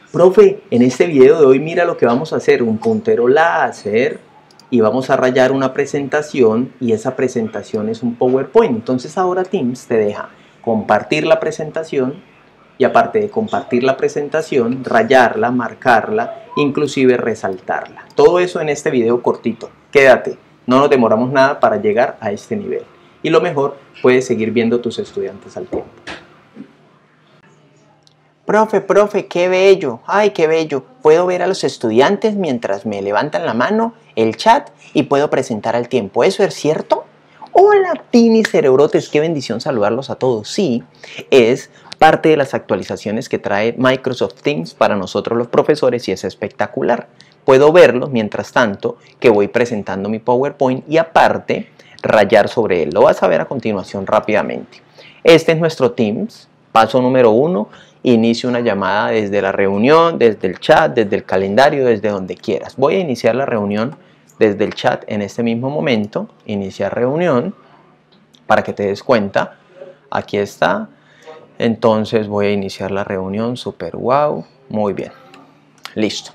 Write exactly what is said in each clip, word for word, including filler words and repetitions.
Profe, en este video de hoy mira lo que vamos a hacer, un puntero láser y vamos a rayar una presentación y esa presentación es un PowerPoint. Entonces ahora Teams te deja compartir la presentación y aparte de compartir la presentación, rayarla, marcarla, inclusive resaltarla. Todo eso en este video cortito. Quédate, no nos demoramos nada para llegar a este nivel. Y lo mejor, puedes seguir viendo a tus estudiantes al tiempo. Profe, profe, qué bello, ay, qué bello. Puedo ver a los estudiantes mientras me levantan la mano, el chat, y puedo presentar al tiempo. ¿Eso es cierto? Hola, Tini Cerebrotes, qué bendición saludarlos a todos. Sí, es parte de las actualizaciones que trae Microsoft Teams para nosotros los profesores y es espectacular. Puedo verlos mientras tanto que voy presentando mi PowerPoint y aparte rayar sobre él. Lo vas a ver a continuación rápidamente. Este es nuestro Teams, paso número uno. Inicio una llamada desde la reunión, desde el chat, desde el calendario, desde donde quieras. Voy a iniciar la reunión desde el chat en este mismo momento. Iniciar reunión para que te des cuenta. Aquí está. Entonces voy a iniciar la reunión. Super wow. Muy bien. Listo.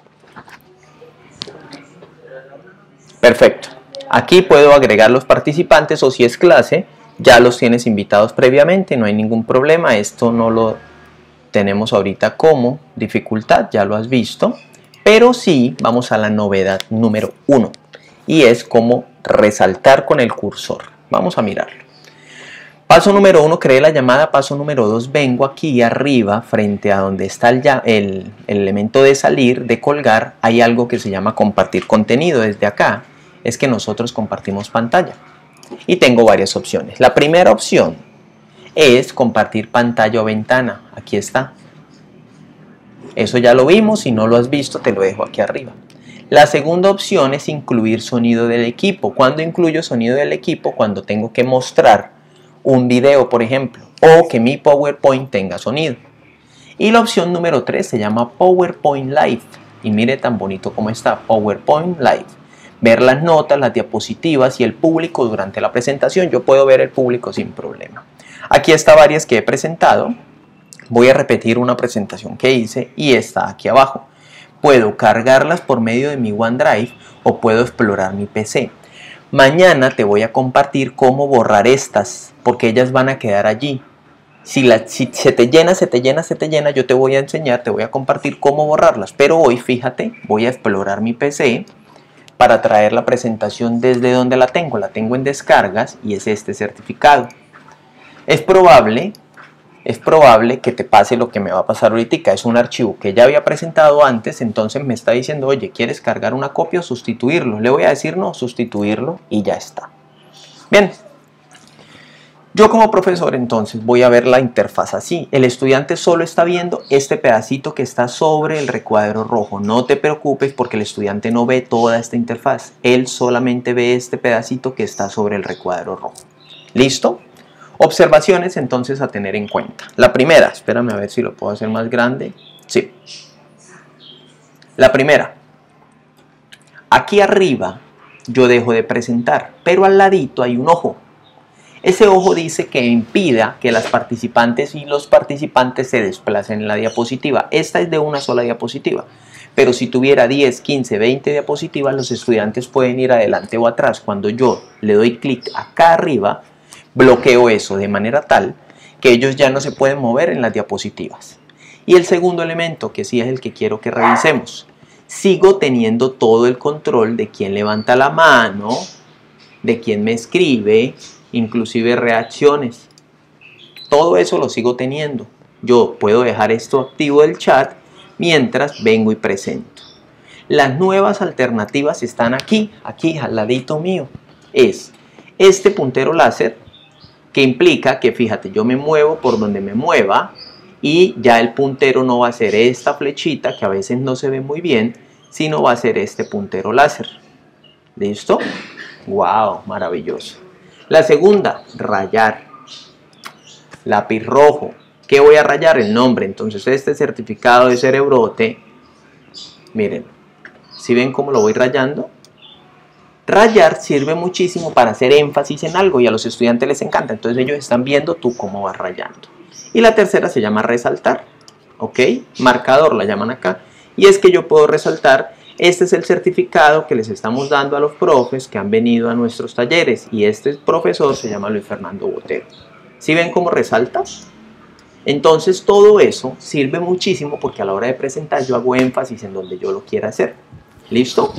Perfecto. Aquí puedo agregar los participantes o si es clase, ya los tienes invitados previamente. No hay ningún problema. Esto no lo tenemos ahorita como dificultad, ya lo has visto, pero sí vamos a la novedad número uno y es cómo resaltar con el cursor. Vamos a mirarlo. Paso número uno, creé la llamada. Paso número dos, vengo aquí arriba frente a donde está el, el, el elemento de salir, de colgar, hay algo que se llama compartir contenido. Desde acá es que nosotros compartimos pantalla y tengo varias opciones. La primera opción es compartir pantalla o ventana. Aquí está. Eso ya lo vimos. Si no lo has visto, te lo dejo aquí arriba. La segunda opción es incluir sonido del equipo. ¿Cuándo incluyo sonido del equipo? Cuando tengo que mostrar un video, por ejemplo, o que mi PowerPoint tenga sonido. Y la opción número tres se llama PowerPoint Live. Y mire tan bonito como está, PowerPoint Live. Ver las notas, las diapositivas y el público durante la presentación. Yo puedo ver el público sin problema. Aquí está varias que he presentado. Voy a repetir una presentación que hice y está aquí abajo. Puedo cargarlas por medio de mi OneDrive o puedo explorar mi P C. Mañana te voy a compartir cómo borrar estas porque ellas van a quedar allí. Si, la, si se te llena, se te llena, se te llena, yo te voy a enseñar, te voy a compartir cómo borrarlas. Pero hoy, fíjate, voy a explorar mi P C para traer la presentación desde donde la tengo. La tengo en descargas y es este certificado. Es probable, es probable que te pase lo que me va a pasar ahorita. Es un archivo que ya había presentado antes, entonces me está diciendo, oye, ¿quieres cargar una copia o sustituirlo? Le voy a decir no, sustituirlo y ya está. Bien, yo como profesor entonces voy a ver la interfaz así. El estudiante solo está viendo este pedacito que está sobre el recuadro rojo. No te preocupes porque el estudiante no ve toda esta interfaz. Él solamente ve este pedacito que está sobre el recuadro rojo. ¿Listo? Observaciones entonces a tener en cuenta. La primera, espérame a ver si lo puedo hacer más grande. Sí. La primera. Aquí arriba yo dejo de presentar, pero al ladito hay un ojo. Ese ojo dice que impida que las participantes y los participantes se desplacen en la diapositiva. Esta es de una sola diapositiva. Pero si tuviera diez, quince, veinte diapositivas, los estudiantes pueden ir adelante o atrás. Cuando yo le doy clic acá arriba, bloqueo eso de manera tal que ellos ya no se pueden mover en las diapositivas. Y el segundo elemento, que sí es el que quiero que revisemos, sigo teniendo todo el control de quién levanta la mano, de quién me escribe, inclusive reacciones. Todo eso lo sigo teniendo. Yo puedo dejar esto activo del chat mientras vengo y presento. Las nuevas alternativas están aquí, aquí al ladito mío. Es este puntero láser, que implica que, fíjate, yo me muevo por donde me mueva y ya el puntero no va a ser esta flechita que a veces no se ve muy bien, sino va a ser este puntero láser. ¿Listo? ¡Wow! Maravilloso. La segunda, rayar. Lápiz rojo. ¿Qué voy a rayar? El nombre. Entonces este certificado de Cerebrote, miren, ¿sí ven cómo lo voy rayando? Rayar sirve muchísimo para hacer énfasis en algo y a los estudiantes les encanta. Entonces ellos están viendo tú cómo vas rayando. Y la tercera se llama resaltar. ¿ok? Marcador la llaman acá. Y es que yo puedo resaltar, este es el certificado que les estamos dando a los profes que han venido a nuestros talleres. Y este profesor se llama Luis Fernando Botero. ¿Sí ven cómo resalta? Entonces todo eso sirve muchísimo porque a la hora de presentar yo hago énfasis en donde yo lo quiera hacer. ¿Listo?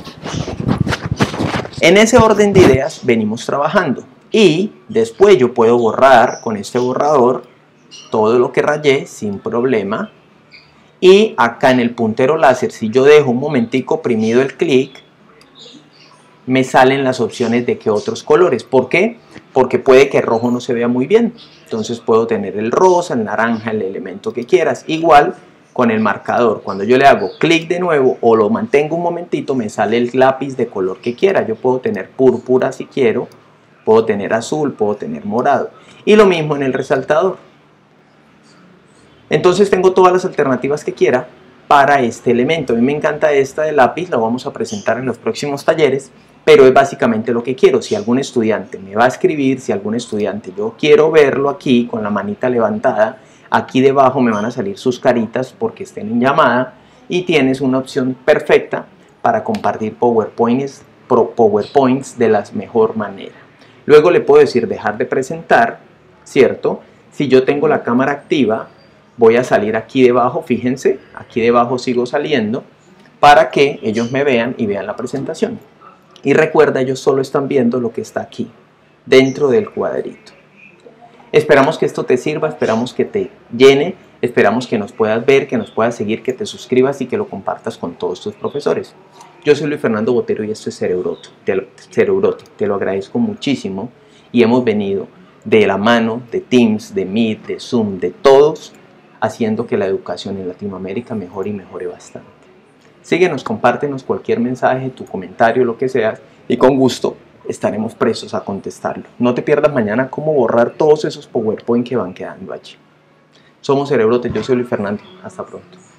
En ese orden de ideas venimos trabajando. Y después yo puedo borrar con este borrador todo lo que rayé sin problema. Y acá en el puntero láser, si yo dejo un momentico oprimido el clic, me salen las opciones de qué otros colores. ¿Por qué? Porque puede que el rojo no se vea muy bien. Entonces puedo tener el rosa, el naranja, el elemento que quieras. Igual con el marcador. Cuando yo le hago clic de nuevo o lo mantengo un momentito, me sale el lápiz de color que quiera. Yo puedo tener púrpura si quiero, puedo tener azul, puedo tener morado. Y lo mismo en el resaltador. Entonces tengo todas las alternativas que quiera para este elemento. A mí me encanta esta de lápiz, la vamos a presentar en los próximos talleres, pero es básicamente lo que quiero. Si algún estudiante me va a escribir, si algún estudiante yo quiero verlo aquí con la manita levantada, aquí debajo me van a salir sus caritas porque estén en llamada y tienes una opción perfecta para compartir PowerPoints, PowerPoints de la mejor manera. Luego le puedo decir dejar de presentar, ¿cierto? Si yo tengo la cámara activa, voy a salir aquí debajo, fíjense, aquí debajo sigo saliendo para que ellos me vean y vean la presentación. Y recuerda, ellos solo están viendo lo que está aquí, dentro del cuadrito. Esperamos que esto te sirva, esperamos que te llene, esperamos que nos puedas ver, que nos puedas seguir, que te suscribas y que lo compartas con todos tus profesores. Yo soy Luis Fernando Botero y esto es Cerebroto, te lo, Cerebroto, te lo agradezco muchísimo y hemos venido de la mano de Teams, de Meet, de Zoom, de todos, haciendo que la educación en Latinoamérica mejore y mejore bastante. Síguenos, compártenos cualquier mensaje, tu comentario, lo que sea, y con gusto estaremos prestos a contestarlo. No te pierdas mañana cómo borrar todos esos PowerPoint que van quedando allí. Somos Cerebrote, yo soy Luis Fernando. Hasta pronto.